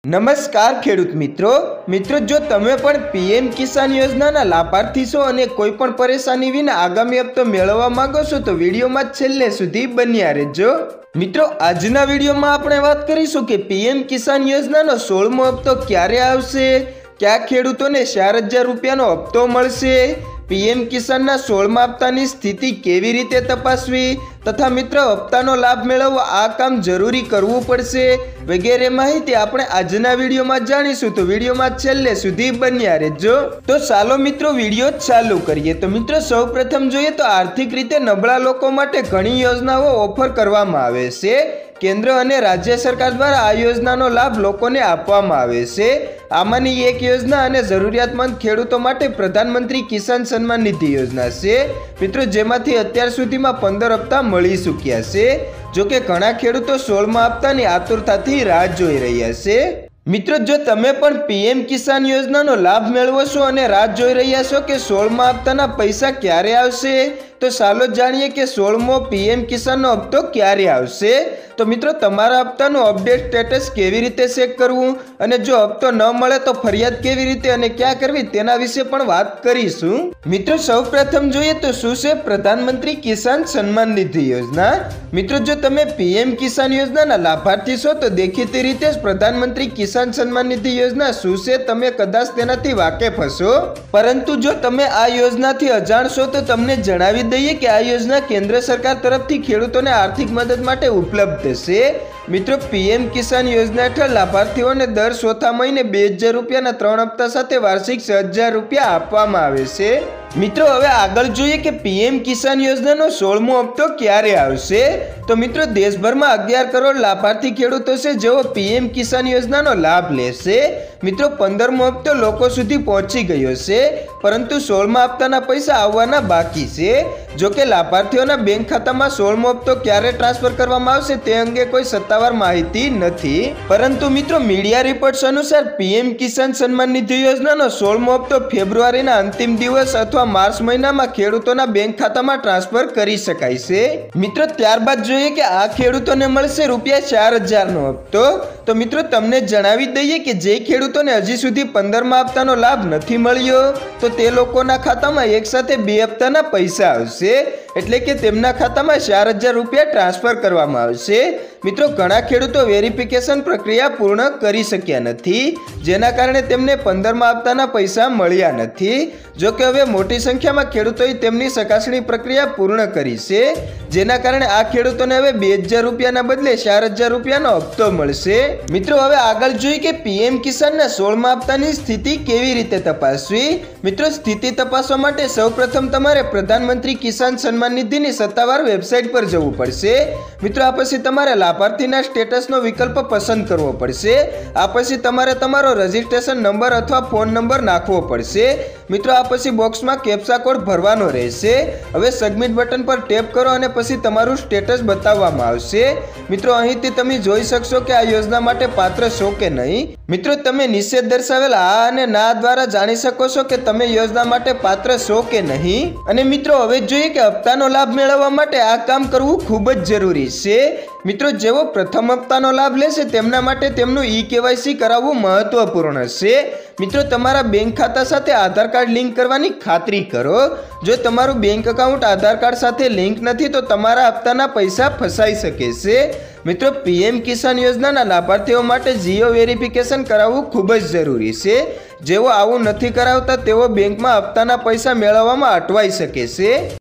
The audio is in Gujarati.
નમસ્કાર ખેડૂત મિત્રો જો તમે પણ પીએમ કિસાન યોજનાના લાભાર્થી છો અને કોઈ પણ પરેશાની વિના આગામી હપ્તો મેળવવા માંગો છો તો વિડીયોમાં છેલ્લે સુધી બન્યા રહેજો। મિત્રો આજના વિડીયોમાં આપણે વાત કરીશું કે પીએમ કિસાન યોજનાનો 16મો હપ્તો ક્યારે આવશે, કયા ખેડૂતોને 4000 રૂપિયાનો હપ્તો મળશે, પીએમ કિસાનના 16મા હપ્તાની સ્થિતિ કેવી રીતે તપાસવી તથા મિત્રો હપ્તાનો લાભ મેળવવા આ કામ જરૂરી કરવું પડશે વગેરે માહિતી આપણે આજના વિડીયોમાં જાણીશું, તો વિડીયોમાં છેલ્લે સુધી બન્યા રહેજો। તો ચાલો મિત્રો વિડીયો ચાલુ કરીએ। તો મિત્રો સૌપ્રથમ જોઈએ તો આર્થિક રીતે નબળા લોકો માટે ઘણી યોજનાઓ ઓફર કરવામાં આવે છે। કેન્દ્ર અને રાજ્ય સરકાર દ્વારા આ યોજનાનો લાભ લોકોને આપવામાં આવે છે। આમાંની એક યોજના અને જરૂરિયાતમંદ ખેડૂતો માટે પ્રધાનમંત્રી કિસાન સન્માન નિધિ યોજના છે મિત્રો, જેમાંથી અત્યાર સુધીમાં 15 હપ્તા મળી ચૂક્યા છે। જો કે ઘણા ખેડૂતો 16મા હપ્તાની આતુરતાથી રાહ જોઈ રહ્યા છે। મિત્રો જો તમે પણ પીએમ કિસાન યોજનાનો લાભ મેળવો છો અને રાહ જોઈ રહ્યા છો કે 16મા હપ્તાના પૈસા ક્યારે આવશે, તો ચાલો જાણીએ કે 16મો પીએમ કિસાનનો હપ્તો ક્યારે આવશે। તો મિત્રો તમારા હપ્તાનું અપડેટ સ્ટેટસ કેવી રીતે ચેક કરવું અને જો હપ્તો ન મળે તો ફરિયાદ કેવી રીતે અને ક્યાં કરવી તેના વિશે પણ વાત કરીશું। મિત્રો સૌપ્રથમ જોઈએ તો શું છે પ્રધાનમંત્રી કિસાન સન્માન નિધિ યોજના। મિત્રો જો તમે પીએમ કિસાન યોજનાના લાભાર્થી છો તો દેખીતી રીતે જ પ્રધાનમંત્રી કિસાન સન્માન નિધિ યોજના શું છે તમે કદાચ તેનાથી વાકેફ હશો, પરંતુ જો તમે આ યોજનાથી અજાણ છો તો તમને જણાવી દઈએ કે આ યોજના કેન્દ્ર સરકાર તરફથી ખેડૂતોને આર્થિક મદદ માટે ઉપલબ્ધ છે। મિત્રો પીએમ કિસાન યોજના હેઠળ લાભાર્થીઓને દર ચોથા મહિને 2000 રૂપિયાના 3 હપ્તા સાથે વાર્ષિક 6000 રૂપિયા આપવામાં આવે છે। મિત્રો હવે આગળ જોઈએ કે પીએમ કિસાન યોજનાનો 16મો હપ્તો ક્યારે આવશે। તો મિત્રો દેશભરમાં 11 કરોડ લાભાર્થી ખેડૂતો છે જેઓ પીએમ કિસાન યોજનાનો લાભ લેશે। મિત્રો 15મો હપ્તો લોકો સુધી પહોંચી ગયો છે, પરંતુ 16મા હપ્તાના પૈસા આવવાના બાકી છે। જો કે લાભાર્થીઓના બેંક ખાતામાં 16મો હપ્તો ક્યારે ટ્રાન્સફર કરવામાં આવશે તે અંગે કોઈ સત્તાવાર માહિતી નથી, પરંતુ મિત્રો મીડિયા રિપોર્ટ્સ અનુસાર પીએમ કિસાન સન્માન નિધિ યોજનાનો 16મો હપ્તો ફેબ્રુઆરીના અંતિમ દિવસ અથવા માર્ચ મહિનામાં ખેડૂતોના બેંક ખાતામાં ટ્રાન્સફર કરી શકાય છે। મિત્રો ત્યારબાદ જોઈએ કે આ ખેડૂતોને મળશે રૂપિયા 4000 નો હપ્તો। તો મિત્રો તમને જણાવી દઈએ કે જે ખેડૂતોને હજી સુધી 15મા હપ્તાનો લાભ નથી મળ્યો તો તે લોકોના ખાતામાં એક સાથે 2 હપ્તાના પૈસા આવશે, એટલે કે તેમના ખાતામાં 4000 રૂપિયા ટ્રાન્સફર કરવામાં આવશે। મિત્રો ઘણા ખેડૂતો વેરિફિકેશન પ્રક્રિયા પૂર્ણ કરી શક્યા નથી, જેના કારણે તેમને 15મા હપ્તાના પૈસા મળ્યા નથી। જો કે હવે મોટી સંખ્યામાં ખેડૂતોએ તેમની ચકાસણી પ્રક્રિયા પૂર્ણ કરી છે, જેના કારણે આ ખેડૂતોને હવે 2000 રૂપિયાના બદલે 4000 રૂપિયાનો હપ્તો મળશે। મિત્રો હવે આગળ જોઈએ કે પીએમ કિસાનના 16મા હપ્તાની સ્થિતિ કેવી રીતે તપાસવી। મિત્રો સ્થિતિ તપાસવા માટે સૌપ્રથમ તમારે પ્રધાનમંત્રી કિસાન સન્માન નિધિની સત્તાવાર વેબસાઇટ પર જવું પડશે। મિત્રો આ પછી તમારે લાભાર્થીના સ્ટેટસનો વિકલ્પ પસંદ કરવો પડશે। આ પછી તમારે તમારો રજિસ્ટ્રેશન નંબર અથવા ફોન નંબર નાખવો પડશે। મિત્રો આ પછી બોક્સમાં કેપ્ચા કોડ ભરવાનો રહેશે। હવે સબમિટ બટન પર ટેપ કરો અને પછી તમારું સ્ટેટસ બતાવવામાં આવશે। મિત્રો અહીંથી તમે જોઈ શકશો કે આ યોજના માટે પાત્ર છો કે નહીં। મિત્રો તમે નીચે દર્શાવેલ હા અને ના દ્વારા જાણી શકો છો કે તમે યોજના માટે પાત્ર છો કે નહીં। અને મિત્રો હવે જોઈએ કે હપ્તાનો લાભ મેળવવા માટે આ કામ કરવું ખૂબ જ જરૂરી છે। મિત્રો જેઓ પ્રથમ હપ્તાનો લાભ લેશે તેમના માટે તેમનું ઈ-કેવાયસી કરાવવું મહત્વપૂર્ણ છે। મિત્રો તમારા બેંક ખાતા સાથે આધાર કાર્ડ લિંક કરવાની ખાતરી કરો। જો તમારું બેંક એકાઉન્ટ આધાર કાર્ડ સાથે લિંક નથી તો તમારા હપ્તાના પૈસા ફસાઈ શકે છે। મિત્રો પીએમ કિસાન યોજનાના લાભાર્થીઓ માટે જીઓ વેરિફિકેશન કરાવવું ખૂબ જ જરૂરી છે। જેઓ આવું નથી કરાવતા તેઓ બેંકમાં હપ્તાના પૈસા મેળવવામાં અટવાઈ શકે છે।